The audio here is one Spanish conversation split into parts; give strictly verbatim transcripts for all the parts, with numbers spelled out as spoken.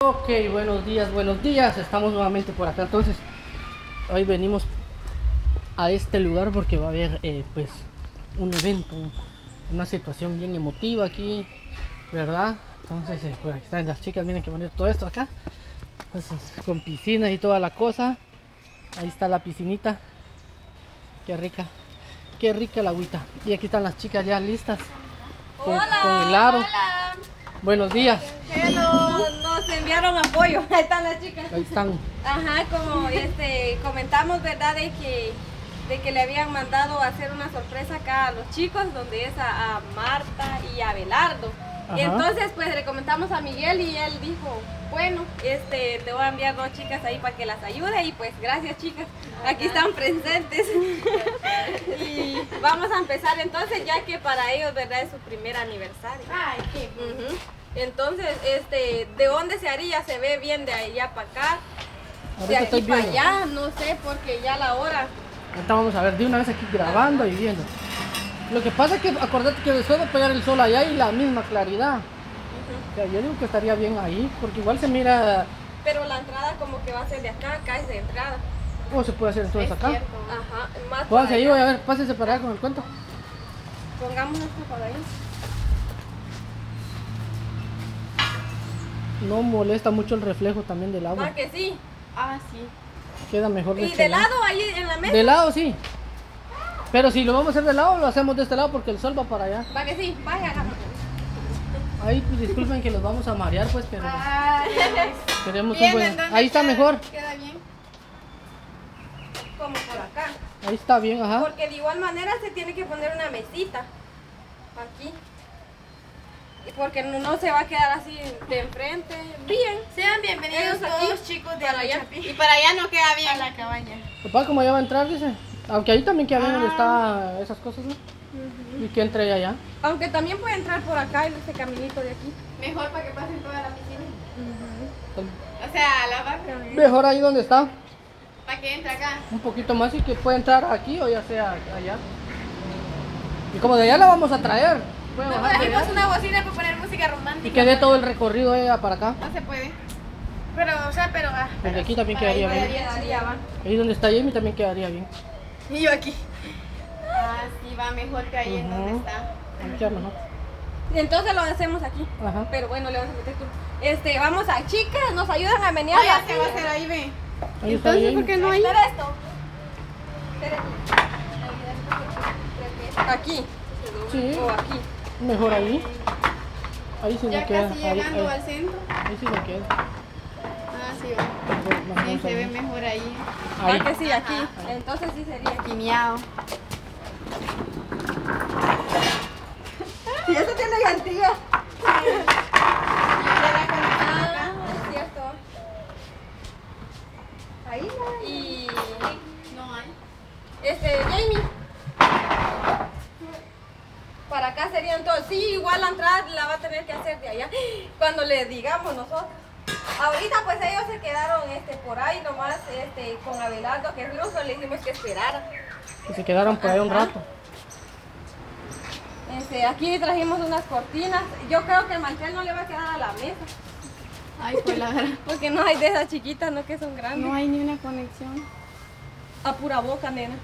Ok, buenos días, buenos días. Estamos nuevamente por acá. Entonces, hoy venimos a este lugar porque va a haber eh, pues un evento, una situación bien emotiva aquí, ¿verdad? Entonces, eh, por aquí están las chicas, miren que van a ir todo esto acá. Entonces, con piscina y toda la cosa. Ahí está la piscinita. Qué rica, qué rica la agüita. Y aquí están las chicas ya listas con, Hola, con el aro. hola. Buenos días. Hello. Nos enviaron apoyo. Ahí están las chicas. Ahí están. Ajá, como este comentamos, ¿verdad? De que de que le habían mandado a hacer una sorpresa acá a los chicos, donde es a, a Marta y a Belardo. Ajá. Y entonces pues le comentamos a Miguel y él dijo, bueno, este te voy a enviar dos chicas ahí para que las ayude y pues gracias chicas, aquí están presentes. Y vamos a empezar entonces, ya que para ellos, ¿verdad? Es su primer aniversario. Ay, qué Ujú. Entonces, este, ¿de dónde se haría? ¿Se ve bien de allá para acá? De Ahorita estoy aquí para viendo. allá, no sé, porque ya la hora. Ahorita vamos a ver de una vez aquí grabando y viendo. Lo que pasa es que acordate que después de pegar el sol allá hay la misma claridad. O sea, yo digo que estaría bien ahí, porque igual se mira. Pero la entrada como que va a ser de acá, acá es de entrada. ¿Cómo se puede hacer entonces Es acá? cierto. Ajá, más Pónganse para ahí, allá. voy a ver, pásense para allá con el cuento. Pongamos esto para ahí. No molesta mucho el reflejo también del agua. Va que sí. Ah, sí. Queda mejor Y este de lado ahí en la mesa. De lado sí. Pero si lo vamos a hacer de lado, lo hacemos de este lado porque el sol va para allá. Va que sí, vaya, agarra. Ahí pues, disculpen que los vamos a marear pues, pero Ay, queremos un bien, buen. ¿en dónde Ahí está queda? mejor. Queda bien. Como por acá. Ahí está bien, ajá. Porque de igual manera se tiene que poner una mesita. Aquí. Y porque no, no se va a quedar así de enfrente. Bien. Sean bienvenidos Ellos aquí, todos chicos de para allá. Alachapi. Y para allá no queda bien. A la cabaña. Papá, como ya va a entrar, dice. Aunque ahí también queda bien donde está esas cosas, ¿no? Y que entre allá. Aunque también puede entrar por acá en este caminito de aquí. Mejor para que pasen toda la piscina. O sea, la barra. Mejor ahí donde está. Para que entre acá. Un poquito más y que puede entrar aquí o ya sea allá. Y como de allá la vamos a traer. Puede No bajar de trajimos allá. una bocina para poner música romántica. Y que dé todo el recorrido de allá para acá. No se puede. Pero, o sea, pero. Ah, Porque aquí también para ahí quedaría bien. quedaría, sí, ya va. Ahí donde está Jamie también quedaría bien. Y yo aquí. Ah, sí, va mejor que ahí en donde Ujú. está. Ahí queda mejor. Y entonces lo hacemos aquí. Ajá. Pero bueno, le vamos a meter tú. Este, vamos a chicas, nos ayudan a menear. Ah, ya la se va a silla. hacer ahí, ve. Ahí está Entonces, bien. ¿por qué no hay? Espera esto. Espera aquí. Aquí. Sí. O aquí. Mejor ahí. Ahí sí Ya no queda. casi Ahí, llegando ahí, al centro. ahí sí no queda. Ah, sí, va. Mejor, Sí, vamos se ahí. ve mejor ahí. Ahí. Ah, que sí, aquí. Ajá. Entonces sí sería aquí. Aquí miau. Y eso tiene garantía. Ya la conectamos Ah, acá. es cierto. Ahí no. Y No hay. este, Jamie. Para acá serían todos. Sí, igual la entrada la va a tener que hacer de allá. Cuando le digamos nosotros. Ahorita pues ellos se quedaron este, por ahí nomás este, con Abelardo, que incluso le dijimos que esperara. Y se quedaron por ahí un Ajá. rato. Este, aquí trajimos unas cortinas. Yo creo que el mantel no le va a quedar a la mesa. Ay, pues la verdad. Porque no hay de esas chiquitas, no que son grandes. No hay ni una conexión. A pura boca, nena.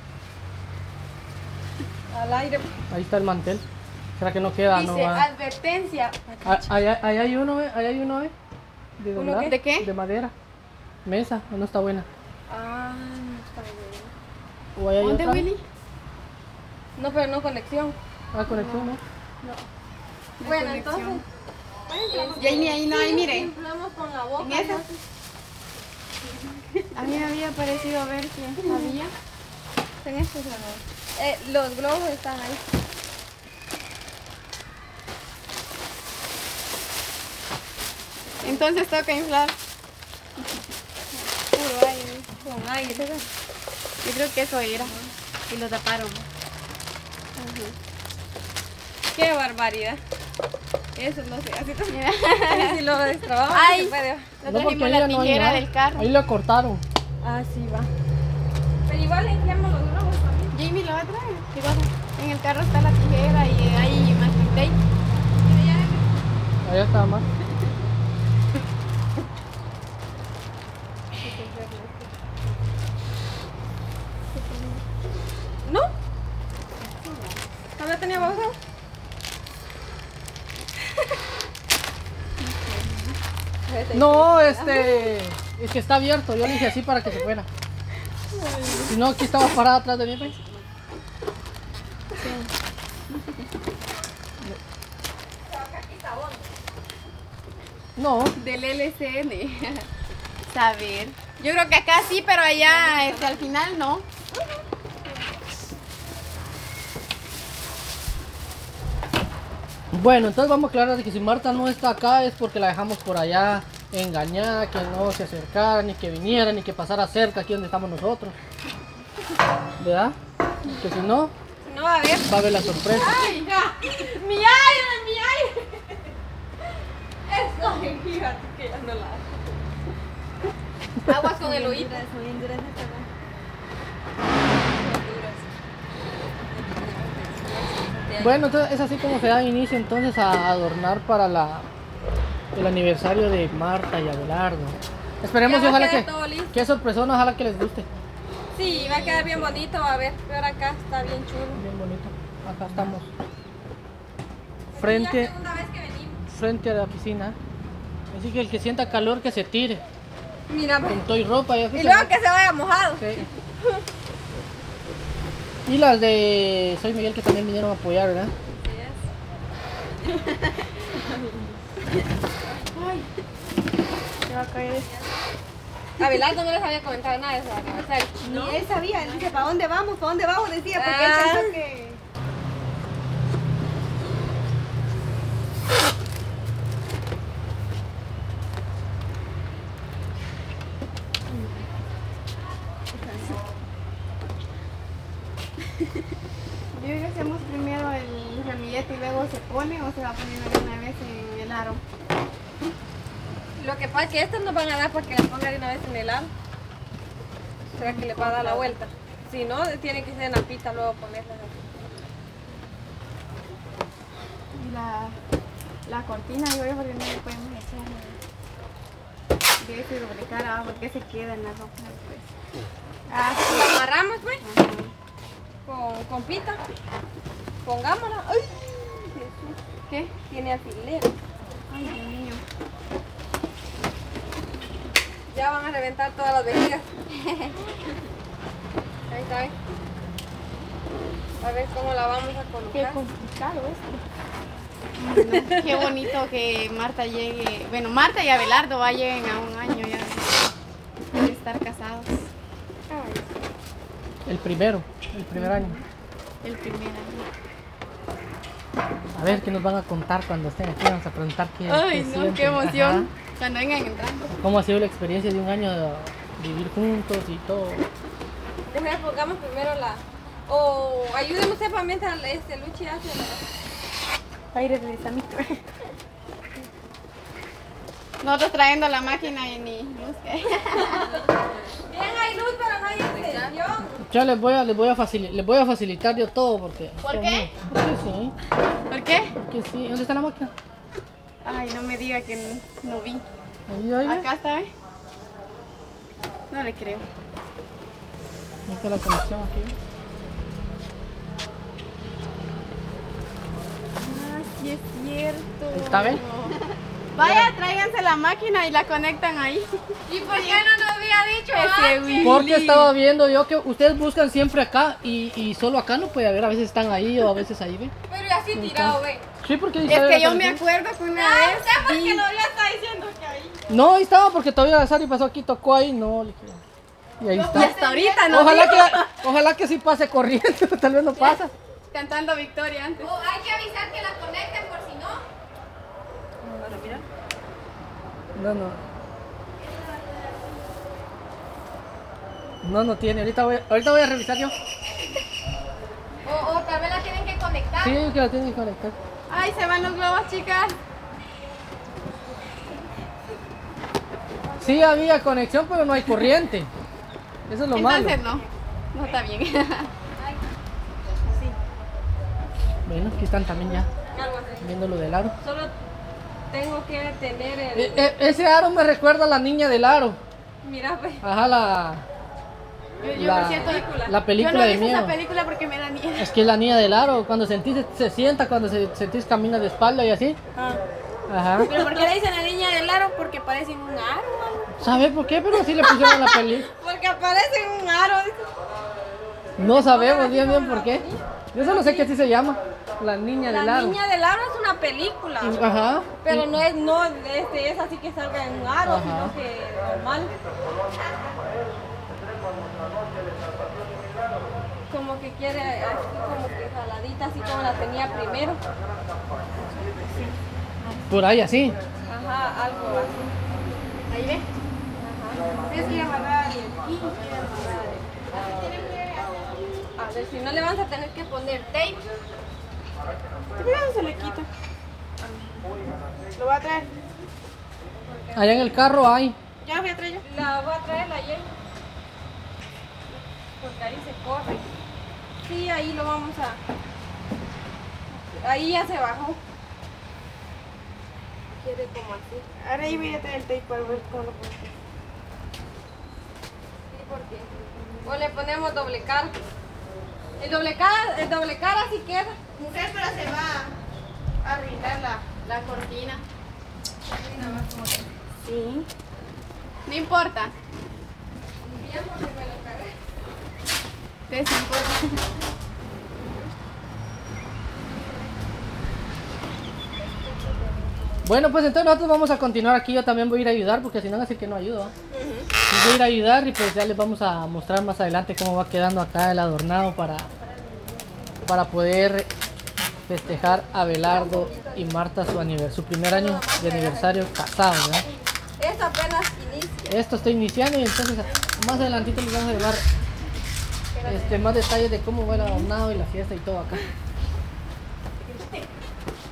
Al aire. Ahí está el mantel. ¿Será que no queda? No Dice, va. advertencia. Ah, Ahí ahí hay uno, ¿eh? Ahí hay uno, ¿eh? ¿De ¿Uno verdad? qué? ¿De qué? De madera. Mesa, no está buena. Ah, no está bien. ¿O ahí hay ¿Dónde, otra? Willy? No, pero no conexión. Ah, conexión, ¿no? No Bueno, hay entonces. conexión. Y ahí ni ahí no hay, mire. Inflamos con la boca. En esa. ¿no? A mí me había parecido ver que había. En estos no. Eh, los globos están ahí. Entonces toca inflar. Puro aire. Con aire. Yo creo que eso era. Y lo taparon. Qué barbaridad. Eso no sé. Así Mira. también. Si lo destrabamos, Ay. se puede. No No, trajimos porque ahí la ya no hay tijera nada. del carro. Ahí lo cortaron. Ah, sí, va. Pero igual le inflamos los globos también. Jamie lo va a traer. Igual. En el carro está la tijera y hay masking tape. Allá está más. No, este... Es que está abierto, yo le dije así para que se fuera. Si no, aquí estaba parada atrás de mí, ¿ves? No. Del L C N. Saber. Yo creo que acá sí, pero allá este, al final no. Bueno, entonces vamos a aclarar de que si Marta no está acá es porque la dejamos por allá engañada, que no se acercara, ni que viniera, ni que pasara cerca aquí donde estamos nosotros. ¿Verdad? Que si no, No va a ver. va a haber la sorpresa. ¡Ay, ya! ¡Mi aire, mi aire! Eso, fíjate que ya no la... Aguas con el oído. Bueno, entonces es así como se da inicio entonces a adornar para la, el aniversario de Marta y Abelardo. Esperemos Ya y va a ojalá quedar que, todo listo. que sorpresona, ojalá que les guste. Sí, va a quedar bien bonito, a ver, pero acá está bien chulo. Bien bonito. Acá estamos. Es la Frente, segunda vez que venimos. frente a la piscina. Así que el que sienta calor que se tire. Mira, Con todo y ropa. Ya y luego que se vaya mojado. Sí. Y las de Soy Miguel que también vinieron a apoyar, ¿verdad? Se va a caer esto. Abelardo no les había comentado nada de eso aniversario. Ni él sabía, él dice, ¿para dónde vamos? ¿Para dónde vamos? Decía, porque él Ah. pensó que... Yo digo que hacemos primero el ramillete y luego se pone o se va a poner de una vez en el aro. Lo que pasa es que estos nos van a dar para que la ponga de una vez en el aro. ¿Será que le va a dar la vuelta? Si no, tiene que ser en la pita luego ponerla. Y la, la cortina, yo creo porque no le podemos echar de eso y lubricar abajo porque se queda en la ropa después. Ah, si la amarramos pues, Ajá. con, con pita. Pongámosla. ¡Ay! Jesús, ¿Qué? tiene alfiler. Ay, Dios mío. Ya van a reventar todas las vejigas. Ahí está, ¿eh? A ver cómo la vamos a Qué colocar. complicado esto. Ay, no, qué bonito que Marta llegue, bueno, Marta y Abelardo va lleguen a un año ya de, de estar casados. Ay, El primero, el primer año. El primer año. A ver qué nos van a contar cuando estén aquí. Vamos a preguntar qué, Ay, qué no, sienten. qué emoción. Ajá. Cuando vengan entrando. ¿Cómo ha sido la experiencia de un año de vivir juntos y todo? Déjame pongamos primero la... O ayúdenme usted para mientras este Luchi hace la... Aire regresamiento. Nosotros trayendo la máquina y ni luz. Bien, hay luz, pero no hay extensión. Yo les voy a, les voy a, facil- les voy a facilitar yo todo porque... ¿Por qué? Porque sí, ¿Por qué? porque sí. ¿Dónde está la máquina? Ay, no me diga que no, no vi. Ahí, ahí, Acá está, ¿eh? No le creo. ahí está la conexión aquí. Ah, sí es cierto. ¿Está bien? Vaya, tráiganse la máquina y la conectan ahí. ¿Y por qué no nos había dicho Ese antes? Willy. Porque estaba viendo yo que ustedes buscan siempre acá y, y solo acá no puede haber. A veces están ahí o a veces ahí, ¿ve? Pero y así tirado, ve. Sí, porque ahí Es está que la yo me conexión. acuerdo que una Ah, vez usted porque vi- no ya está diciendo que ahí. No, ahí estaba porque todavía Sari pasó aquí, tocó ahí, no. le creo. Y ahí y está. hasta ahorita no Ojalá vi. que, ojalá que sí pase corriendo, tal vez no pasa. Cantando Victoria antes. O hay que avisar que la conecten por si no. No, no. No, no tiene. Ahorita voy, ahorita voy a revisar yo. O, o tal vez la tienen que conectar. Sí, que la tienen que conectar. Ay, se van los globos, chicas. Sí había conexión, pero no hay corriente. Eso es lo malo. Entonces no. No está bien. Bueno, aquí están también ya Algo así. viendo lo del aro. Solo tengo que tener el... E- e- ese aro me recuerda a la niña del aro. Mira, ve. Ajá, la, Yo, yo la, me siento la película yo no de vi miedo. esa película porque me da miedo. Es que es la niña del aro. Cuando sentís, se sienta, cuando se, sentís camina de espalda y así. Ah. Ajá. ¿Pero por qué le dicen la niña del aro? Porque parece un aro, algo. ¿Sabe por qué? Pero así le pusieron la película. Porque aparece un aro. dice. No sabemos bien bien por qué. Yo solo sé que así se llama. La niña del La aro. niña del aro es una película. Ajá. Pero no es, no este, es así que salga en un aro, Ajá. sino que normal. Como que quiere así como que jaladita, así como la tenía primero. Por ahí así. Ajá, algo así. Ahí ve. Ajá. Es que amarrar el quince, amarrar el- A ver, si no le vas a tener que poner tape. Cuidado, se le quita. Lo voy a traer. Allá en el carro hay. Ya lo voy a traer yo. La voy a traer la ayer. Porque ahí se corre. Sí, ahí lo vamos a... Ahí ya se bajó. Quiere como así. Ahora ahí voy a traer el tape para ver cómo lo pongo. Sí, porque... O le ponemos doble cara. El doble cara, el doble cara sí queda. Mujer, pero se va a arruinar la, la cortina. Sí. No importa. Bien, porque me lo cagué. Ustedes no importa. Bueno, pues entonces nosotros vamos a continuar aquí. Yo también voy a ir a ayudar porque si no, así que no ayudo. ¿va? Yo voy a ir a ayudar y pues ya les vamos a mostrar más adelante cómo va quedando acá el adornado para, para poder festejar a Abelardo y Marta su, aniver- su primer año de aniversario casados. ¿verdad? Eso apenas inicia. Esto está iniciando y entonces más adelantito les vamos a llevar este, más detalles de cómo va el adornado y la fiesta y todo acá.